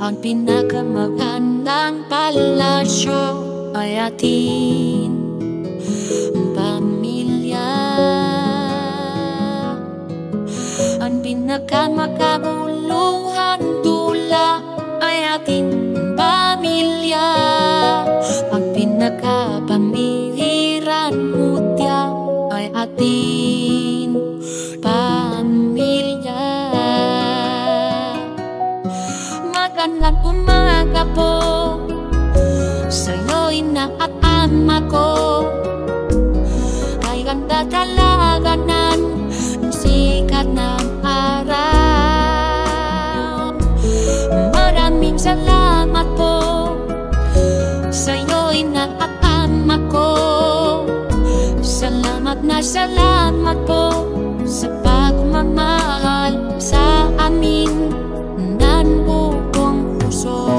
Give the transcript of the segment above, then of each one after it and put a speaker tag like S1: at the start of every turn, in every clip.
S1: Ang pinakamagandang palasyo ay ating pamilya. Ang pinakamakabuluhan tula ay ating pamilya. Ang pinakapamihiran mutya ay ating pamilya. Magandang umaga po sa'yo'y naatama ko. Ay ganda talaga ng sikat ng araw. Maraming salamat po sa'yo'y naatama ko. Salamat po sa pagmamahal sa amin ng buong puso.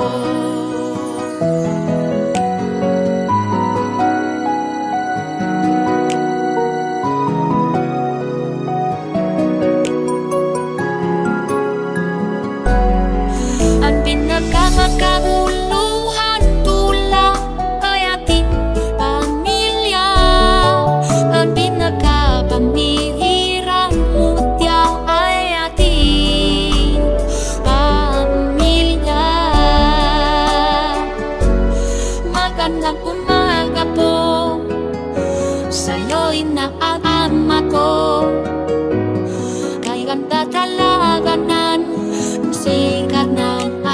S1: Ang pinakamakabuluhan tula ay ating pamilya. Ang pinakapamihirang mutya ay ating pamilya. Magandang umaga po sa'yo'y naatama ko. Kay ganda talaga ng sikat ng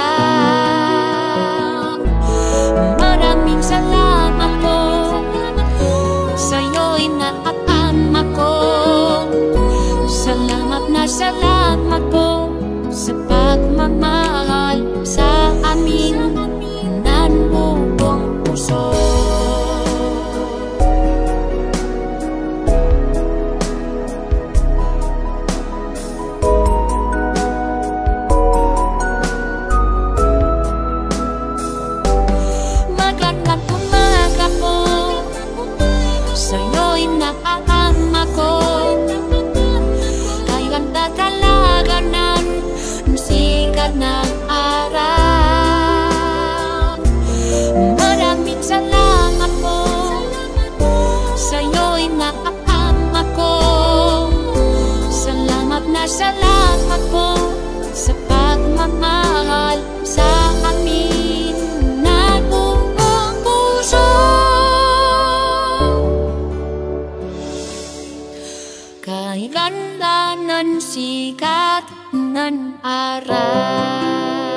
S1: araw. Maraming salamat po sa'yo'y naatama ko. Salamat po sa pagmamahal sa amin ng buong puso. Magandang umaga po sa'yo'y naatama ko. Kay ganda talaga ng sikat ng araw. Maraming salamat po sa'yo'y naatama ko. Salamat po sa pagmamahal sa amin ng buong puso. Kay ganda ng sikat ng araw.